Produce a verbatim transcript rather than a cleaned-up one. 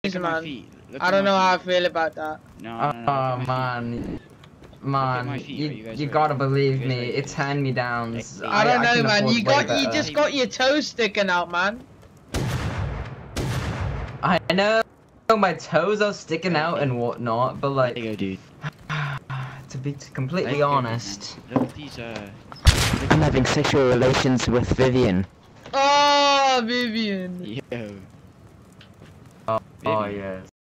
at my man. feet. Look I at don't my know how I feet. feel about that. No, Oh no, no, look at my feet. man, my man, feet, you are you guys you ready? gotta believe You guys me. ready for It's this? hand me downs. Hey, I don't know, can man. afford You way got you better. just got your toes sticking out, man. I know my toes are sticking out and whatnot, but There you like, go, dude. to be completely There you go, honest. man. Look at these, uh... I'm having sexual relations with Vivian. Oh, Vivian. Yo. Oh, oh Vivian. yes.